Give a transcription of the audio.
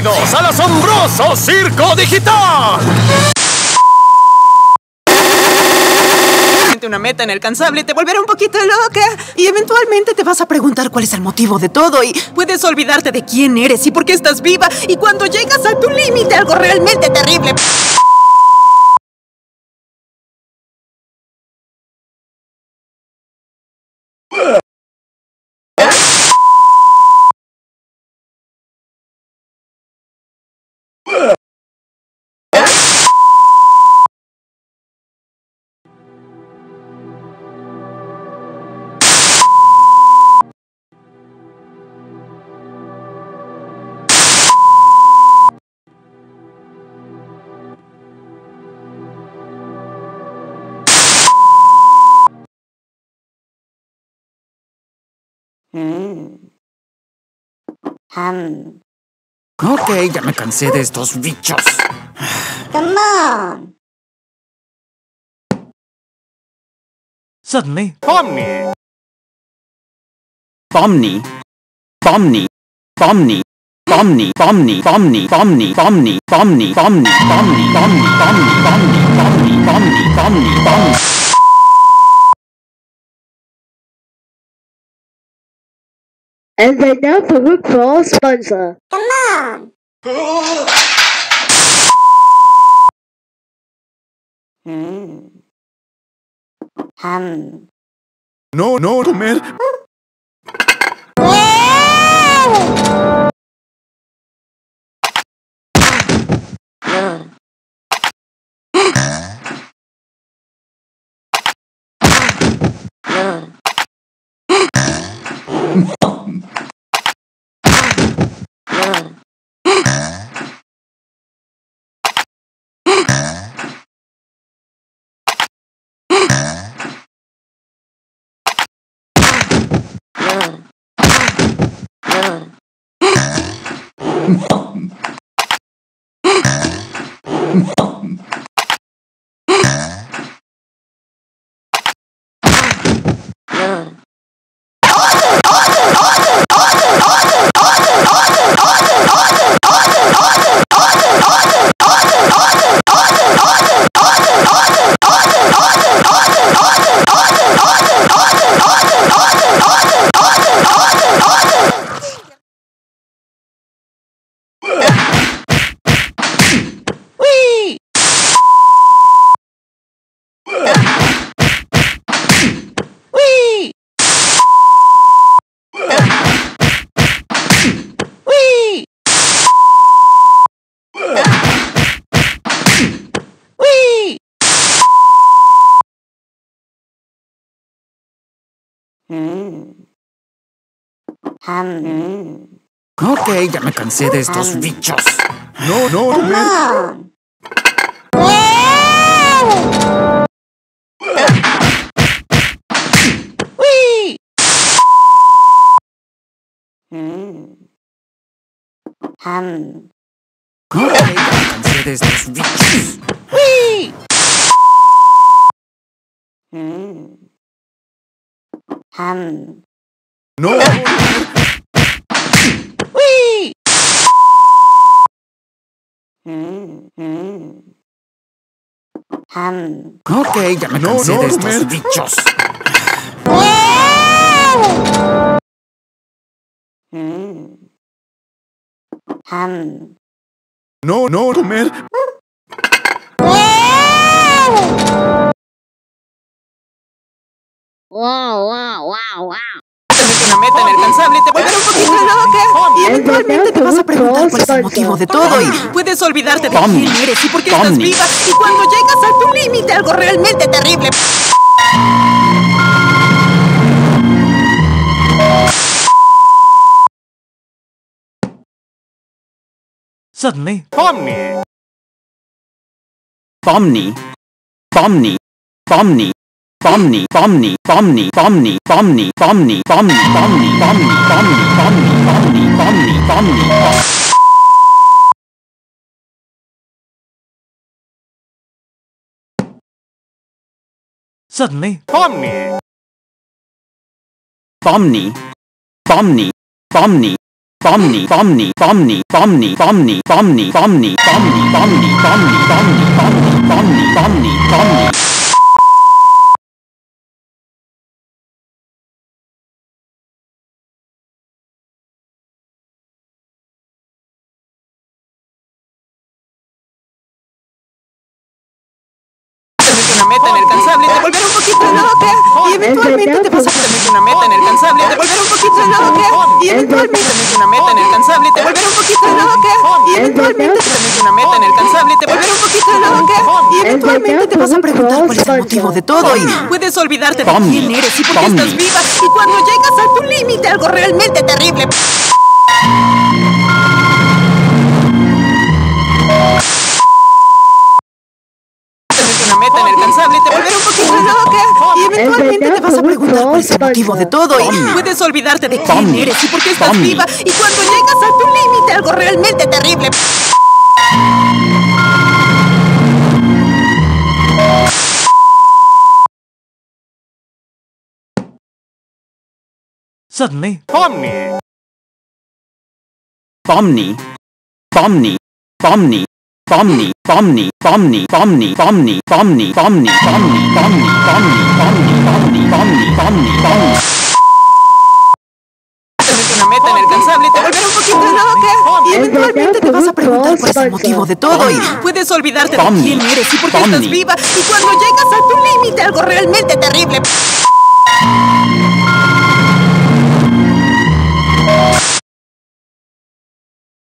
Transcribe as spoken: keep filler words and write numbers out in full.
¡Bienvenidos al asombroso circo digital! Una meta inalcanzable te volverá un poquito loca y eventualmente te vas a preguntar cuál es el motivo de todo y puedes olvidarte de quién eres y por qué estás viva y cuando llegas a tu límite algo realmente terrible. Mm. Um. Ok, ya me cansé de estos bichos. Come on. Suddenly, Pomni. Pomni. Pomni. Pomni. Pomni. Pomni. Pomni. Pomni. Pomni. Pomni. Pomni. Pomni. Pomni. Pomni. Pomni. Pomni. Pomni. Pomni. And they now for look for our sponsor. Come on. Mm. Um. No, no, comer. Mm. Um. Ok, ya me cansé de estos bichos. No, no, Come comer. on. Mm. Um. Ok, ya me cansé de estos bichos. Mm. Um. No. Mm. Mm. Um. Ok, ya me cansé de estos bichos. Mm. Um. No, no, comer. Wow, wow, wow, wow. Una meta inalcanzable te volverá un poquito loca y eventualmente te vas a preguntar cuál es el motivo de todo y puedes olvidarte de Pomni. quién eres y por qué estás Pomni. viva y cuando llegas a tu límite algo realmente terrible. Suddenly, Pomni. Pomni. Pomni. Pomni. Pomni. Pomni. Pomni. Pomni. Pomni. Pomni. Pomni. Pomni. Pomni. Pomni. Pomni. Pomni. Pomni. Pomni. Suddenly, Pomni. Pomni. Pomni. Pomni. Pomni, Pomni, Pomni, Pomni, Pomni, Pomni, Pomni, Pomni, Pomni, Pomni, Pomni, Pomni, Pomni, Pomni, Pomni. Una meta inalcanzable, te volverá un poquito loca y eventualmente te vas a tener una meta inalcanzable, te volverá un poquito loca y eventualmente tener una meta inalcanzable, te volverá un poquito loca y eventualmente tener una meta inalcanzable, te volverá un poquito loca y eventualmente te vas a preguntar cuál es el motivo de todo y puedes olvidarte de quién eres y por qué estás viva y cuando llegas a tu límite algo realmente terrible. Una meta inalcanzable, te volverá un poquito loca y eventualmente te vas a preguntar cuál es el motivo de todo y puedes olvidarte de quién eres y por qué estás viva y cuando llegas a tu límite algo realmente terrible. Suddenly, Pomni! Pomni, Pomni, Pomni, Pomni, Pomni, Pomni, Pomni, Pomni, Pomni, Pomni, Pomni, Pomni, Pomni, Pomni, Pomni, Pomni, Pomni, Pomni. Una meta inalcanzable, te volverá un poquito loca y eventualmente te vas a preguntar cuál es el motivo de todo y puedes olvidarte de quién eres y por qué estás viva y cuando llegas a tu límite algo realmente terrible.